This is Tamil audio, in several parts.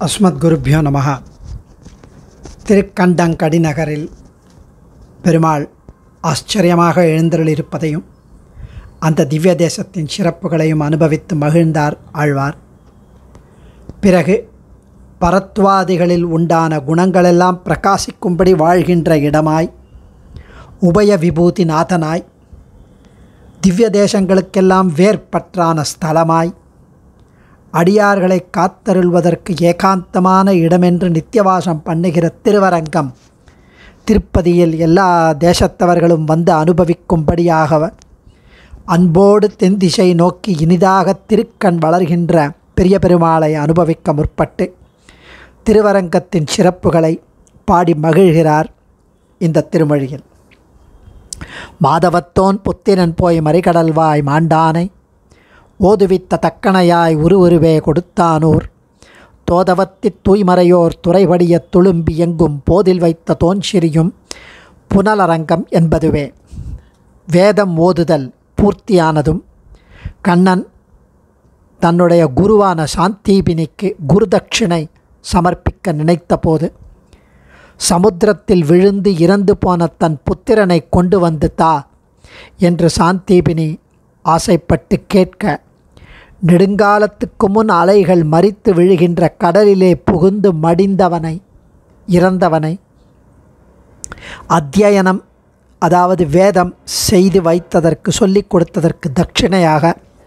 அஸ்மத்குருப்யோ நமஹ. திருக்கண்டங்கடி நகரில் பெருமாள் ஆச்சரியமாக எழுந்தருளிருப்பதையும் அந்த திவ்ய தேசத்தின் சிறப்புகளையும் அனுபவித்து மகிழ்ந்தார் ஆழ்வார். பிறகு பரத்வாதிகளில் உண்டான குணங்களெல்லாம் பிரகாசிக்கும்படி வாழ்கின்ற இடமாய், உபய விபூதி நாதனாய், திவ்ய தேசங்களுக்கெல்லாம் வேர்பற்றான ஸ்தலமாய், அடியார்களை காத்தருள்வதற்கு ஏகாந்தமான இடமென்று நித்தியவாசம் பண்ணுகிற திருவரங்கம், திருப்பதியில் எல்லா தேசத்தவர்களும் வந்து அனுபவிக்கும்படியாக அன்போடு தென்திசை நோக்கி இனிதாக திருக்கண் வளர்கின்ற பெரிய பெருமாளை அனுபவிக்க முற்பட்டு திருவரங்கத்தின் சிறப்புகளை பாடி மகிழ்கிறார் இந்த திருமொழியில். மாதவத்தோன் புத்திரன் போய் மறிகடல்வாய் மாண்டானை ஓதுவித்த தக்கணையாய் உருவே கொடுத்தானூர் தோதவத்தித் தூய்மறையோர் துறைபடிய துளும்பி எங்கும் போதில் வைத்த தோன்சிரியும் புனலரங்கம் என்பதுவே. வேதம் ஓதுதல் பூர்த்தியானதும் கண்ணன் தன்னுடைய குருவான சாந்தீபினிக்கு குருதட்சிணை சமர்ப்பிக்க நினைத்தபோது சமுத்திரத்தில் விழுந்து இறந்து போன தன் புத்திரனை கொண்டு வந்து தா என்று சாந்தீபினி ஆசைப்பட்டு கேட்க, நெடுங்காலத்துக்கு முன் அலைகள் மரித்து விழுகின்ற கடலிலே புகுந்து மடிந்தவனை, இறந்தவனை அத்தியனம், அதாவது வேதம் செய்து வைத்ததற்கு, சொல்லிக் கொடுத்ததற்கு தட்சிணையாக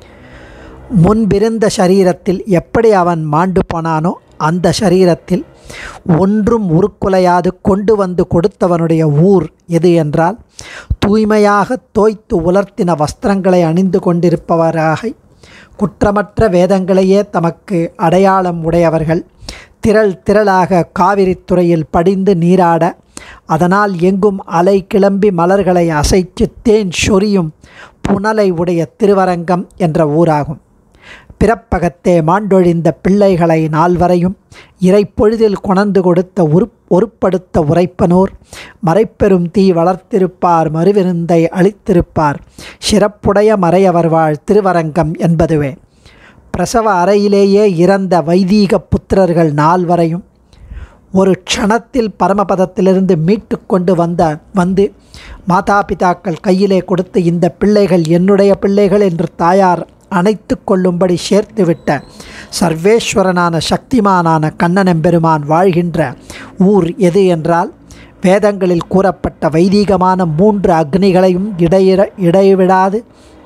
முன்பிருந்த சரீரத்தில் எப்படி அவன் மாண்டு போனானோ அந்த சரீரத்தில் ஒன்றும் உருக்குலையாது கொண்டு வந்து கொடுத்தவனுடைய ஊர் எது என்றால், தூய்மையாக தோய்த்து உலர்த்தின வஸ்திரங்களை அணிந்து கொண்டிருப்பவராக குற்றமற்ற வேதங்களையே தமக்கு அடையாளம் உடையவர்கள் திரள் திரளாக காவிரித்துறையில் படிந்து நீராட, அதனால் எங்கும் அலை கிளம்பி மலர்களை அசைத்து தேன் சொரியும் புனலை உடைய திருவரங்கம் என்ற ஊராகும். பிறப்பகத்தே மாண்டொழிந்த பிள்ளைகளை நால்வரையும் இறைப்பொழுதில் கொணர்ந்து கொடுத்த ஒருப்படுத்த உரைப்பனோர் மறைப்பெரும் தீ வளர்த்திருப்பார், மறுவிருந்தை அளித்திருப்பார், சிறப்புடைய மறையவர் வாழ் திருவரங்கம் என்பதுவே. பிரசவ அறையிலேயே இறந்த வைதீக புத்திரர்கள் நால்வரையும் ஒரு க்ஷணத்தில் பரமபதத்திலிருந்து மீட்டு கொண்டு வந்து மாதா பிதாக்கள் கையிலே கொடுத்து, இந்த பிள்ளைகள் என்னுடைய பிள்ளைகள் என்று தாயார் அணைத்து கொள்ளும்படி சேர்த்துவிட்ட சர்வேஸ்வரனான சக்திமானான கண்ணனெம்பெருமான் வாழ்கின்ற ஊர் எது என்றால், வேதங்களில் கூறப்பட்ட வைதீகமான 3 அக்னிகளையும் இடைவிடாது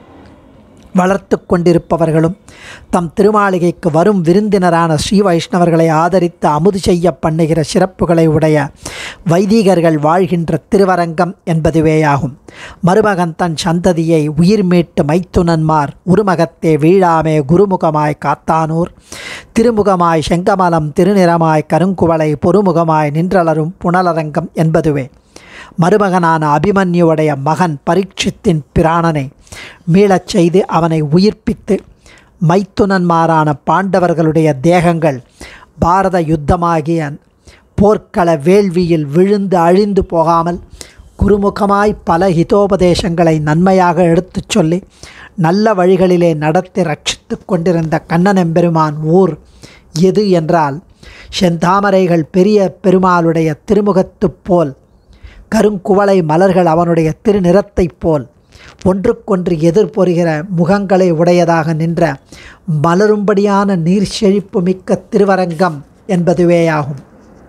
வளர்த்து கொண்டிருப்பவர்களும் தம் திருமாளிகைக்கு வரும் விருந்தினரான ஸ்ரீ வைஷ்ணவர்களை ஆதரித்து அமுது செய்ய பண்ணுகிற சிறப்புகளை உடைய வைதீகர்கள் வாழ்கின்ற திருவரங்கம் என்பதுவேயாகும். மருமகன் தன் சந்ததியை உயிர் மீட்டு மைத்துனன்மார் உருமகத்தே வீழாமே குருமுகமாய் காத்தானூர் திருமுகமாய் செங்கமலம் திருநிறமாய் கருங்குவளை பொறுமுகமாய் நின்றலரும் புனலரங்கம் என்பதுவே. மருமகனான அபிமன்யுடைய மகன் பரீட்சித்தின் பிராணனை மீளச் செய்து அவனை உயிர்ப்பித்து மைத்துனன்மாரான பாண்டவர்களுடைய தேகங்கள் பாரத யுத்தமாகிய போர்க்கள வேள்வியில் விழுந்து அழிந்து போகாமல் குருமுகமாய் பல ஹிதோபதேசங்களை நன்மையாக எடுத்துச் சொல்லி நல்ல வழிகளிலே நடத்தி ரட்சித்து கொண்டிருந்த கண்ணனெம்பெருமான் ஊர் எது என்றால், செந்தாமரைகள் பெரிய பெருமாளுடைய திருமுகத்துப் போல், கருங்குவளை மலர்கள் அவனுடைய திருநிறத்தைப் போல் ஒன்றுக்கொன்று எதிர்பொறுகிற முகங்களை உடையதாக நின்ற மலரும்படியான நீர் செழிப்பு மிக்க திருவரங்கம் என்பதுவேயாகும்.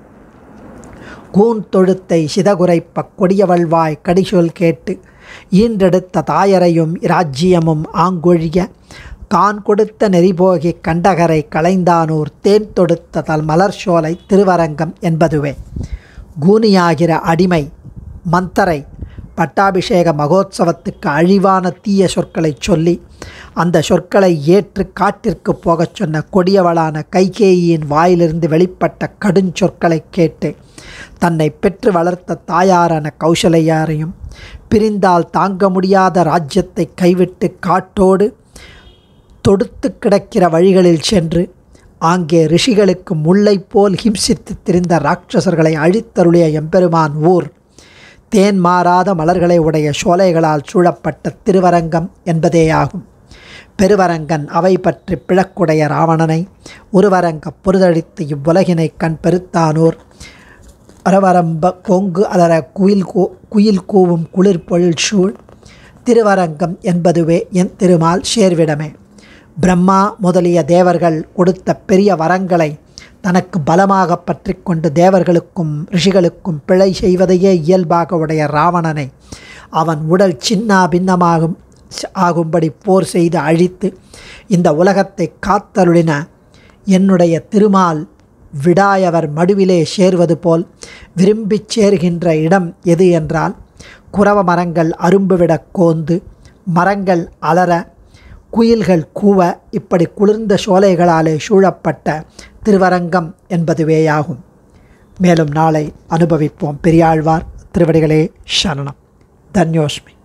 கூன் தொழுத்தை சிதகுரைப்ப கொடியவள்வாய் கடிசொல் கேட்டு ஈன்றெடுத்த தாயரையும் இராஜ்யமும் ஆங்கொழிய கான் கொடுத்த நெறிபோகி கண்டகரை களைந்தானூர் தேன் தொடுத்த தல் மலர் சோலை திருவரங்கம் என்பதுவே. கூனியாகிற அடிமை மந்தரை பட்டாபிஷேக மகோத்சவத்துக்கு அழிவான தீய சொற்களை சொல்லி அந்த சொற்களை ஏற்று காட்டிற்கு போகச் சொன்ன கொடியவளான கைகேயியின் வாயிலிருந்து வெளிப்பட்ட கடுஞ்சொற்களை கேட்டு தன்னை பெற்று வளர்த்த தாயாரான கௌசலையாரையும் பிரிந்தால் தாங்க முடியாத ராஜ்யத்தை கைவிட்டு காட்டோடு தொடுத்து கிடக்கிற வழிகளில் சென்று ஆங்கே ரிஷிகளுக்கு முல்லை போல் ஹிம்சித்து திரிந்த ராட்சசர்களை அழித்தருளிய எம்பெருமான் ஊர் தேன் மாறாத மலர்களை உடைய சோலைகளால் சூழப்பட்ட திருவரங்கம் என்பதேயாகும். பெருவரங்கன் அவை பற்றி பிழக்குடைய ராவணனை ஒருவரங்க பொருதழித்து இவ்வுலகினை கண் பெருத்தானோர் அரவரம்ப கொங்கு அலர குயில் கூவும் குளிர் பொழில் சூழ் திருவரங்கம் என்பதுவே என் திருமால் சேர்விடமே. பிரம்மா முதலிய தேவர்கள் கொடுத்த பெரிய வரங்களை தனக்கு பலமாக பற்றி கொண்டு தேவர்களுக்கும் ரிஷிகளுக்கும் பிழை செய்வதையே இயல்பாக உடைய ராவணனை அவன் உடல் சின்னா பின்னமாகும்படி போர் செய்து அழித்து இந்த உலகத்தை காத்தருளின என்னுடைய திருமால் விடாயவர் மடுவிலே சேர்வது போல் விரும்பிச் சேர்கின்ற இடம் எது என்றால் குரவ மரங்கள் அரும்புவிடக் கோந்து மரங்கள் அலற குயில்கள் கூவ இப்படி குளிர்ந்த சோலைகளாலே சூழப்பட்ட திருவரங்கம் என்பதுவேயாகும். மேலும் நாளை அனுபவிப்போம். பெரியாழ்வார் திருவடிகளே சரணம். தன்யோஸ்மி.